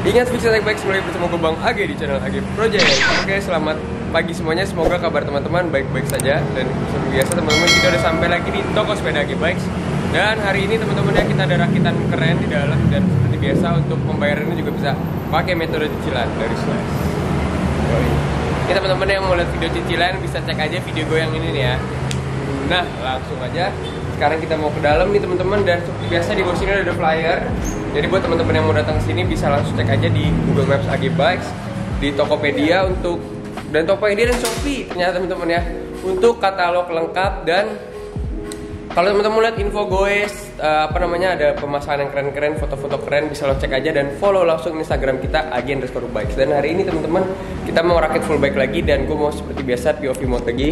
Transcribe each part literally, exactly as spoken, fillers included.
Ingat fix attack bike semuanya bersama gue Bang Age di channel Age Project. Oke, selamat pagi semuanya. Semoga kabar teman-teman baik-baik saja. Dan seperti biasa teman-teman, kita udah sampai lagi di toko sepeda Age Bikes. Dan hari ini teman-teman ya, kita ada rakitan keren di dalam. Dan seperti biasa untuk pembayarannya juga bisa pakai metode cicilan dari Slash. Ini teman-teman yang mau lihat video cicilan bisa cek aja video gue yang ini nih ya. Nah, langsung aja. Sekarang kita mau ke dalam nih teman-teman, dan seperti biasa di bawah sini ada flyer. Jadi buat teman-teman yang mau datang ke sini bisa langsung cek aja di Google Maps Age Bikes, di Tokopedia untuk dan Tokopedia dan Shopee ternyata teman-teman ya, untuk katalog lengkap. Dan kalau teman-teman lihat info goes uh, apa namanya, ada pemasangan yang keren-keren, foto-foto keren, bisa lo cek aja dan follow langsung Instagram kita Age underscore bikes. Dan hari ini teman-teman kita mau rakit full bike lagi, dan gue mau seperti biasa P O V mode lagi.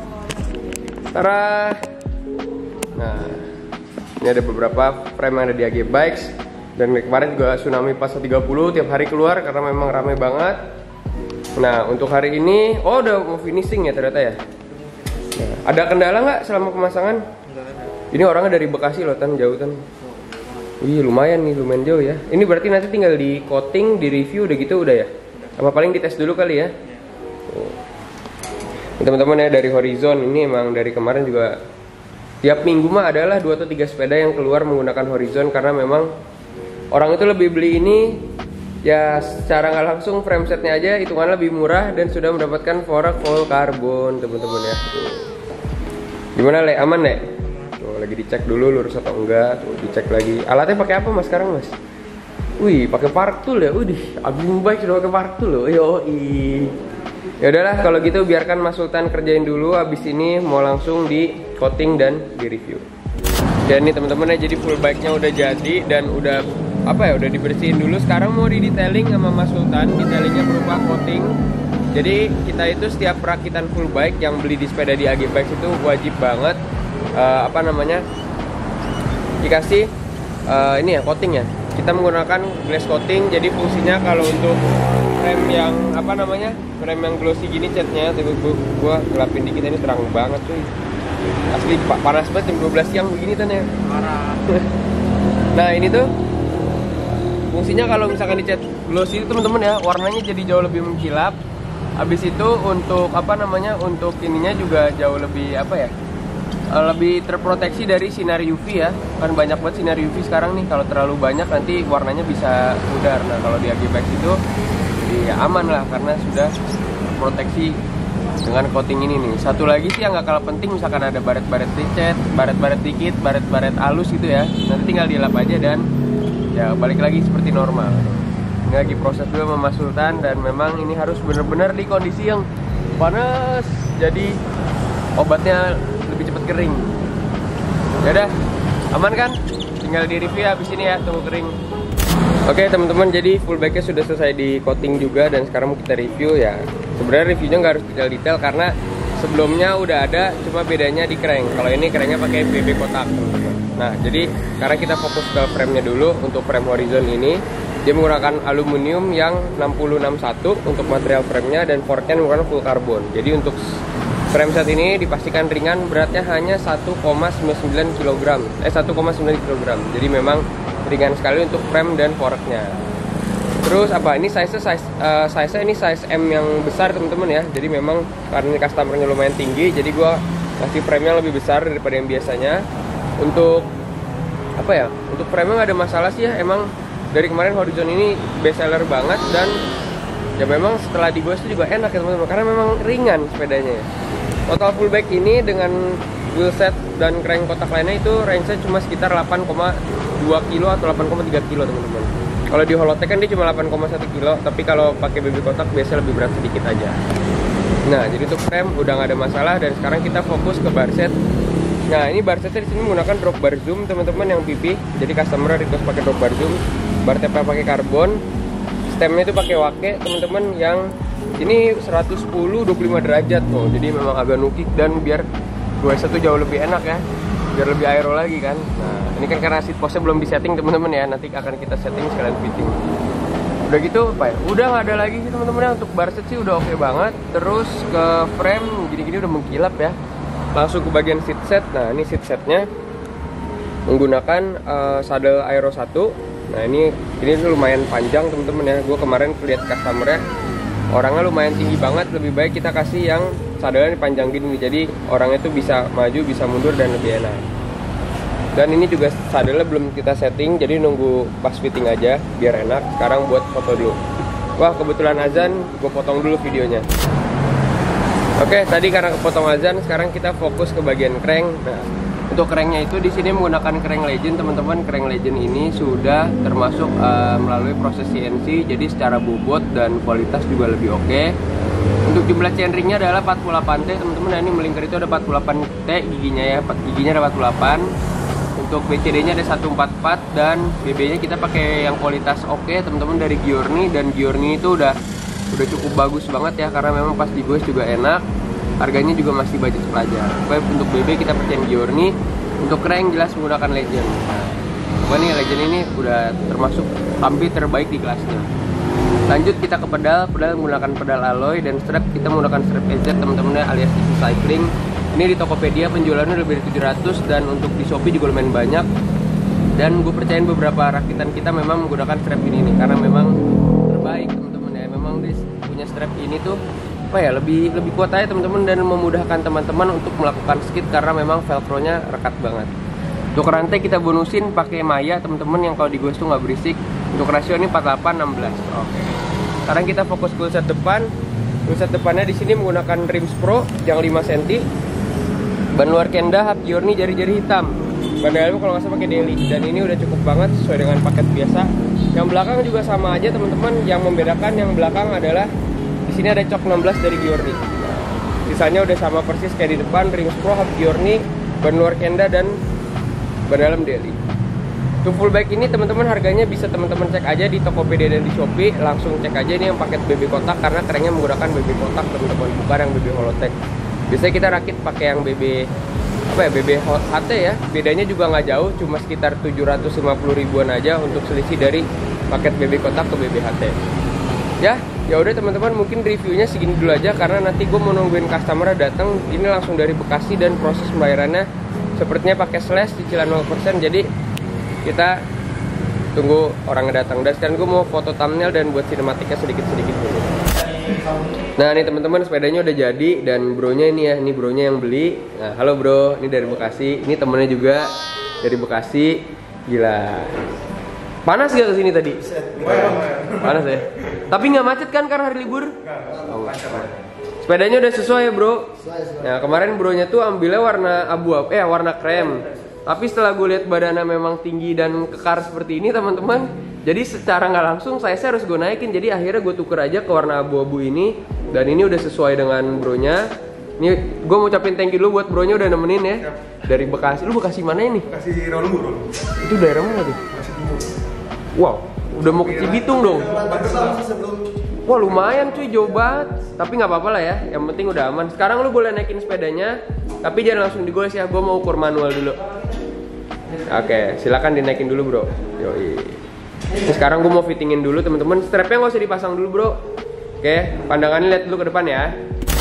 Tara. Nah, ini ada beberapa frame yang ada di Age Bikes. Dan kemarin juga Tsunami pas tiga puluh tiap hari keluar karena memang ramai banget. Nah, untuk hari ini, oh udah mau finishing ya ternyata ya. Nah, ada kendala nggak selama pemasangan? Ini orangnya dari Bekasi loh, tan jauh tan. Wih, lumayan nih, lumayan jauh ya. Ini berarti nanti tinggal di coating, di review udah gitu udah ya. Apa paling dites dulu kali ya. Teman-teman ya, dari Horizon ini emang dari kemarin juga tiap minggu mah adalah dua atau tiga sepeda yang keluar menggunakan Horizon, karena memang orang itu lebih beli ini ya secara nggak langsung frame setnya aja hitungan lebih murah dan sudah mendapatkan fork full karbon teman-teman ya. Gimana Le, aman Le? Tuh lagi dicek dulu lurus atau enggak, tuh dicek lagi. Alatnya pakai apa Mas sekarang Mas? Wih, pakai Park Tool ya. Udih, Agung Bike sudah pakai Park Tool loh. Yoi. Ya udahlah kalau gitu biarkan Mas Sultan kerjain dulu, habis ini mau langsung di coating dan di review. Dan nih teman-teman ya, jadi full bike-nya udah jadi dan udah apa ya, udah dibersihin dulu. Sekarang mau di detailing sama Mas Sultan, detailingnya berupa coating. Jadi kita itu setiap perakitan full bike yang beli di sepeda di Age Bikes itu wajib banget uh, apa namanya dikasih uh, ini ya coating ya. Kita menggunakan glass coating, jadi fungsinya kalau untuk frame yang apa namanya frame yang glossy gini catnya, tapi gua, gua gelapin dikit, ini terang banget cuy. Asli pak panas banget jam dua belas siang begini kan ya. Parah. Nah ini tuh fungsinya kalau misalkan dicat glossy itu teman-teman ya, warnanya jadi jauh lebih mengkilap. Habis itu untuk apa namanya untuk ininya juga jauh lebih apa ya, lebih terproteksi dari sinar U V ya. Kan banyak banget sinar U V sekarang nih, kalau terlalu banyak nanti warnanya bisa pudar. Nah kalau di Age Bikes itu ya aman lah karena sudah proteksi dengan coating ini nih. Satu lagi sih yang gak kalah penting, misalkan ada baret-baret dicet, baret-baret dikit, baret-baret halus gitu ya, nanti tinggal dilap aja dan ya balik lagi seperti normal. Ini lagi proses dulu sama Mas Sultan, dan memang ini harus benar-benar di kondisi yang panas, jadi obatnya lebih cepat kering. Yaudah, aman kan? Tinggal di review habis ini ya, tunggu kering. Oke teman-teman, jadi full bike-nya sudah selesai di coating juga, dan sekarang mau kita review ya. Sebenarnya reviewnya nggak harus detail-detail karena sebelumnya udah ada, cuma bedanya di crank. Kalau ini cranknya pakai B B kotak teman-teman. Nah jadi sekarang kita fokus ke frame-nya dulu. Untuk frame Horizon ini dia menggunakan aluminium yang enam puluh enam satu untuk material frame-nya, dan forknya menggunakan full karbon. Jadi untuk frame set ini dipastikan ringan, beratnya hanya satu koma sembilan sembilan kilogram. Eh satu koma sembilan kilogram. Jadi memang ringan sekali untuk frame dan forknya. Terus apa ini size size uh, size ini size M yang besar teman-teman ya. Jadi memang karena ini customernya lumayan tinggi, jadi gua kasih frame-nya lebih besar daripada yang biasanya. Untuk apa ya? Untuk frame-nya nggak ada masalah sih ya. Emang dari kemarin Horizon ini best seller banget, dan ya memang setelah digos itu juga enak ya teman-teman, karena memang ringan sepedanya ya. Total full bike ini dengan wheelset dan crank kotak lainnya itu range-nya cuma sekitar delapan koma dua kilo atau delapan koma tiga kilo teman-teman. Kalau di Holotech kan dia cuma delapan koma satu kilo, tapi kalau pakai B B kotak biasanya lebih berat sedikit aja. Nah, jadi untuk frame udah nggak ada masalah, dan sekarang kita fokus ke bar set. Nah, ini bar setnya di sini menggunakan drop bar zoom teman-teman yang P P. Jadi customer request pakai drop bar zoom, bar tape pakai karbon, stemnya itu pakai wake teman-teman yang ini seratus sepuluh dua puluh lima derajat tuh. Jadi memang agak nukik, dan biar gue satu jauh lebih enak ya, biar lebih aero lagi kan. Nah ini kan karena seat postnya belum disetting teman-teman ya, nanti akan kita setting sekalian fitting. Udah gitu apa ya, udah nggak ada lagi sih teman-teman ya. Untuk bar set sih udah oke okay banget. Terus ke frame gini-gini udah mengkilap ya. Langsung ke bagian seat set. Nah ini seat setnya menggunakan uh, saddle Aero satu Nah ini ini lumayan panjang temen-temen ya. Gue kemarin lihat customernya orangnya lumayan tinggi banget. Lebih baik kita kasih yang sadelnya panjang gini, jadi orangnya tuh bisa maju, bisa mundur dan lebih enak. Dan ini juga sadelnya belum kita setting, jadi nunggu pas fitting aja biar enak. Sekarang buat foto dulu. Wah kebetulan azan, gue potong dulu videonya. Oke, tadi karena kepotong azan, sekarang kita fokus ke bagian crank. Nah, untuk cranknya itu di sini menggunakan crank legend teman-teman. Crank legend ini sudah termasuk uh, melalui proses C N C, jadi secara bobot dan kualitas juga lebih oke. Untuk jumlah chainringnya adalah empat puluh delapan T teman-teman. Nah, ini melingkar itu ada empat puluh delapan T giginya ya, giginya ada empat puluh delapan. Untuk B C D-nya ada seratus empat puluh empat dan B B-nya kita pakai yang kualitas oke teman-teman dari Giorni, dan Giorni itu udah udah cukup bagus banget ya, karena memang pas digosok juga enak, harganya juga masih budget pelajar. Baik, untuk B B kita pakai Giorni, untuk crank jelas menggunakan Legend. Nah, nih Legend ini udah termasuk hampir terbaik di kelasnya. Lanjut kita ke pedal, pedal menggunakan pedal alloy, dan strap kita menggunakan strap E Z teman-teman alias Easy Cycling. Ini di Tokopedia penjualannya lebih dari tujuh ratus, dan untuk di Shopee juga lumayan banyak. Dan gue percayain beberapa rakitan kita memang menggunakan strap ini nih, karena memang terbaik teman-teman ya. Memang dia punya strap ini tuh apa ya, lebih lebih kuat aja teman-teman, dan memudahkan teman-teman untuk melakukan skid karena memang velcro-nya rekat banget. Untuk rantai kita bonusin pakai Maya teman-teman, yang kalau digosok tuh nggak berisik. Untuk rasio ini empat puluh delapan enam belas. Oke. Sekarang kita fokus ke set depan. Set depannya di sini menggunakan rims Pro yang lima sentimeter. Ban luar Kenda Hub Giorni jari-jari hitam. Ban dalamnya kalau nggak salah pakai Daily, dan ini udah cukup banget sesuai dengan paket biasa. Yang belakang juga sama aja teman-teman. Yang membedakan yang belakang adalah di sini ada cok enam belas dari Giorni. Sisanya udah sama persis kayak di depan. Rims Pro Hub Giorni, ban luar Kenda, dan ban dalam Daily. Untuk full bike ini teman-teman harganya bisa teman-teman cek aja di Tokopedia dan di Shopee. Langsung cek aja ini yang paket B B kotak, karena kerennya menggunakan B B kotak teman-teman, bukan yang B B Holotek. Biasanya kita rakit pakai yang B B apa ya, B B H T ya. Bedanya juga nggak jauh, cuma sekitar tujuh ratus lima puluh ribuan aja untuk selisih dari paket B B kotak ke B B H T. Ya, ya udah teman-teman, mungkin reviewnya segini dulu aja, karena nanti gue mau nungguin customer datang. Ini langsung dari Bekasi, dan proses pembayarannya sepertinya pakai slash cicilan nol persen. Jadi kita tunggu orangnya datang. Dan sekarang gue mau foto thumbnail dan buat sinematiknya sedikit-sedikit dulu. Nah nih teman-teman, sepedanya udah jadi, dan bronya ini ya, ini bronya yang beli. Nah halo bro, ini dari Bekasi. Ini temennya juga dari Bekasi. Gila, panas gak kesini tadi? Panas ya. Tapi nggak macet kan karena hari libur? Oh, sepedanya udah sesuai ya bro. Nah kemarin bronya tuh ambilnya warna abu-abu, eh warna krem. Tapi setelah gue lihat badannya memang tinggi dan kekar seperti ini teman-teman, jadi secara nggak langsung saya harus gue naikin. Jadi akhirnya gue tuker aja ke warna abu-abu ini, dan ini udah sesuai dengan bronya. Ini gue mau ucapin thank you dulu buat bronya udah nemenin ya. Dari Bekasi. Lu Bekasi mana ini? Bekasi Rawalumbu. Itu daerah mana tuh? Wow, udah mau ke Cibitung dong. Wah lumayan cuy, jauh banget. Tapi nggak apa-apa lah ya, yang penting udah aman. Sekarang lu boleh naikin sepedanya, tapi jangan langsung digoles ya. Gue mau ukur manual dulu. Oke, silakan dinaikin dulu bro. Yoi. Ini sekarang gue mau fittingin dulu teman-teman. Strapnya nggak usah dipasang dulu bro. Oke, pandangannya lihat dulu ke depan ya.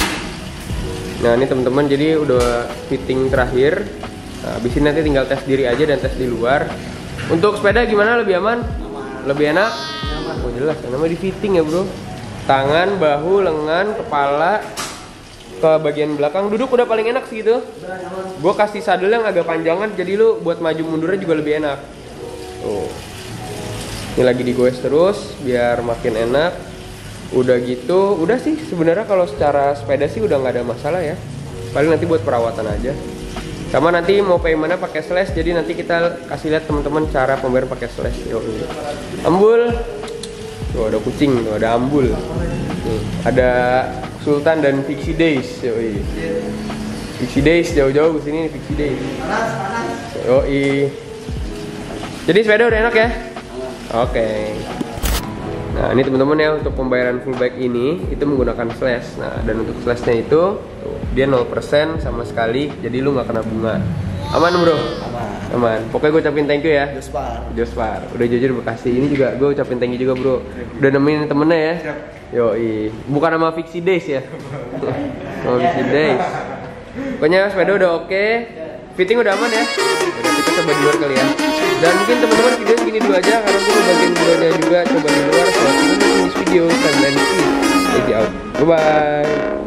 Nah ini teman-teman, jadi udah fitting terakhir. Nah, abis ini nanti tinggal tes diri aja dan tes di luar. Untuk sepeda gimana, lebih aman? Lebih enak? Oh jelas, namanya di fitting ya bro. Tangan, bahu, lengan, kepala, ke bagian belakang. Duduk udah paling enak sih gitu. Gue kasih sadel yang agak panjangan, jadi lu buat maju mundurnya juga lebih enak. Tuh. Ini lagi digoes terus biar makin enak. Udah gitu, udah sih sebenarnya kalau secara sepeda sih udah nggak ada masalah ya. Paling nanti buat perawatan aja. Sama nanti mau paymentnya pakai slash, jadi nanti kita kasih lihat teman-teman cara pembayaran pakai slash. Yoi. Ambul. Tuh ada kucing, tuh ada ambul. Tuh, ada Sultan dan Pixie Days. Yoi. Pixie Days jauh-jauh ke sini nih, Pixie Days. Panas, panas. Yoi. Jadi sepeda udah enak ya? Oke. Okay. Nah ini teman-teman ya, untuk pembayaran full bike ini itu menggunakan slash. Nah dan untuk slashnya itu tuh, dia nol persen sama sekali, jadi lu nggak kena bunga. Aman bro? Aman. Aman. Pokoknya gue ucapin thank you ya. Jospar. Jospar. Udah jujur Bekasi. Ini juga gue ucapin thank you juga bro. Udah nemenin temennya ya. Siap. Yoi. Bukan nama Fixie Days ya. Nama Fixie Days. Pokoknya sepeda udah oke. fitting udah aman ya. Udah, kita coba di luar kali ya. Dan mungkin teman-teman video segini dulu aja karena gue mau bagian videonya juga coba di luar. So, see you in this video and then see you out. Bye bye.